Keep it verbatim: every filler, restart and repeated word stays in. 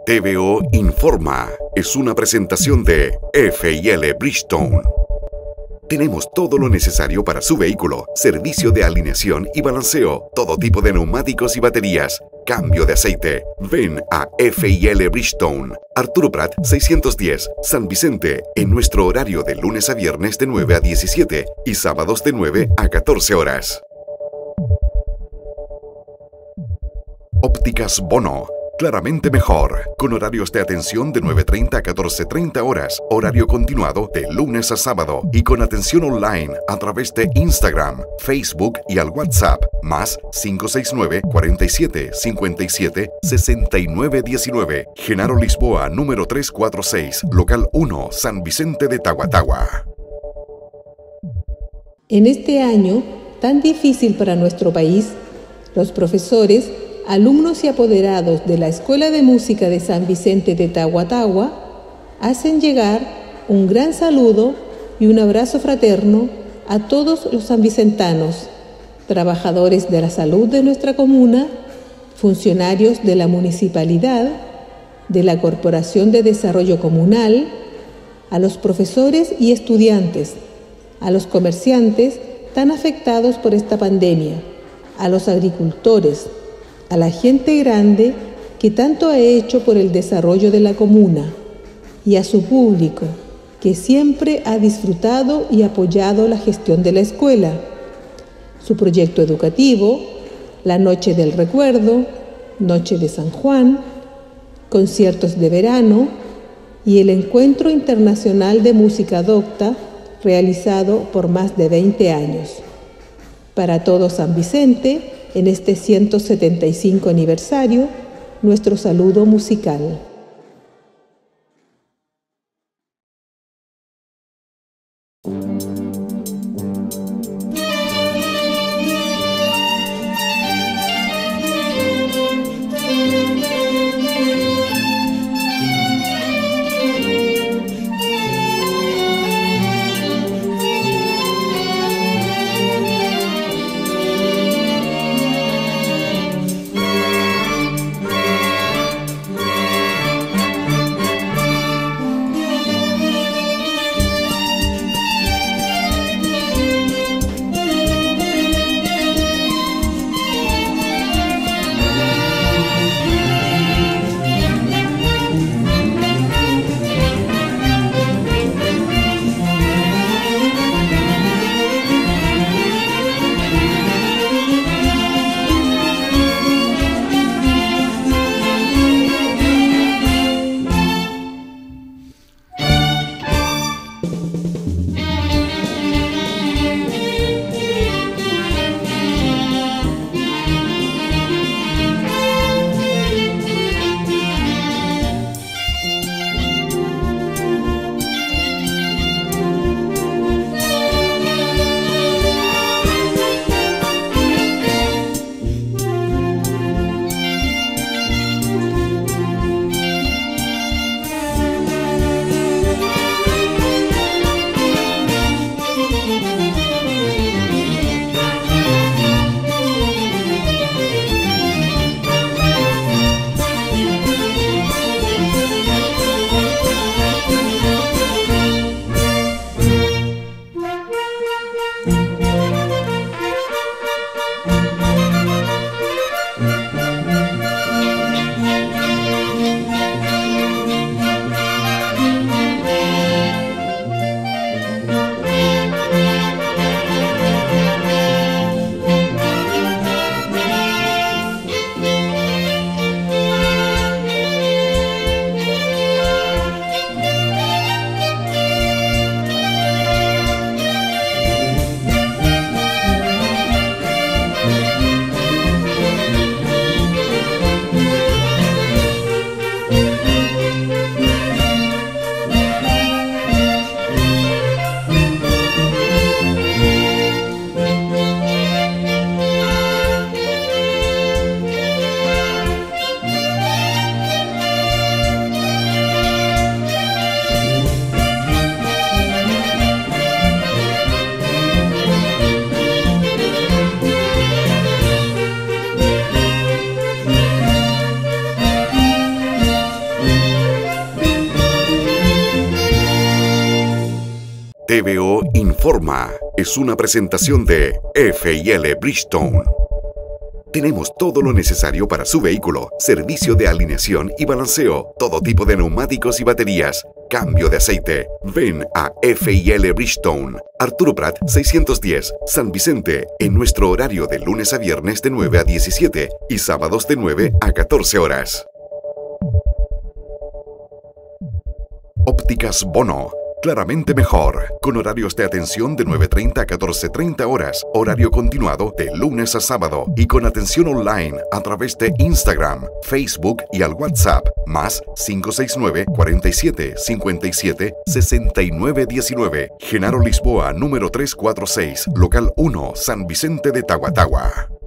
T V O Informa es una presentación de F y L Bridgestone. Tenemos todo lo necesario para su vehículo, servicio de alineación y balanceo, todo tipo de neumáticos y baterías, cambio de aceite. Ven a F y L Bridgestone, Arturo Prat seiscientos diez, San Vicente, en nuestro horario de lunes a viernes de nueve a diecisiete y sábados de nueve a catorce horas. Ópticas Bono. Claramente mejor, con horarios de atención de nueve treinta a catorce treinta horas, horario continuado de lunes a sábado y con atención online a través de Instagram, Facebook y al WhatsApp, más cinco seis nueve, cuarenta y siete, cincuenta y siete, sesenta y nueve diecinueve, Genaro Lisboa, número trescientos cuarenta y seis, local uno, San Vicente de Tahuatahua. En este año tan difícil para nuestro país, los profesores, alumnos y apoderados de la Escuela de Música de San Vicente de Tahuatahua hacen llegar un gran saludo y un abrazo fraterno a todos los sanvicentanos, trabajadores de la salud de nuestra comuna, funcionarios de la municipalidad, de la Corporación de Desarrollo Comunal, a los profesores y estudiantes, a los comerciantes tan afectados por esta pandemia, a los agricultores, a la gente grande que tanto ha hecho por el desarrollo de la comuna y a su público que siempre ha disfrutado y apoyado la gestión de la escuela, su proyecto educativo, la Noche del Recuerdo, Noche de San Juan, conciertos de verano y el Encuentro Internacional de Música Docta realizado por más de veinte años. Para todo San Vicente, en este ciento setenta y cinco aniversario, nuestro saludo musical. T V O Informa es una presentación de F y L Bridgestone. Tenemos todo lo necesario para su vehículo, servicio de alineación y balanceo, todo tipo de neumáticos y baterías, cambio de aceite. Ven a F y L Bridgestone, Arturo Prat seiscientos diez, San Vicente, en nuestro horario de lunes a viernes de nueve a diecisiete y sábados de nueve a catorce horas. Ópticas Bono, claramente mejor, con horarios de atención de nueve treinta a catorce treinta horas, horario continuado de lunes a sábado y con atención online a través de Instagram, Facebook y al WhatsApp, más cinco seis nueve, cuarenta y siete, cincuenta y siete, sesenta y nueve diecinueve, Genaro Lisboa, número trescientos cuarenta y seis, local uno, San Vicente de Tahuatahua.